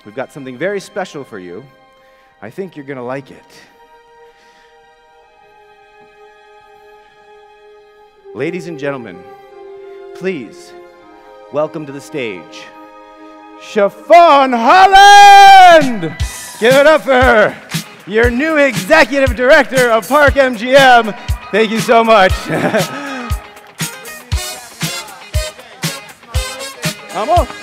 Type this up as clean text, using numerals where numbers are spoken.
we've got something very special for you. I think you're going to like it. Ladies and gentlemen, please welcome to the stage, Siobhan Holland! Give it up for her, your new executive director of Park MGM. Thank you so much. Vamos.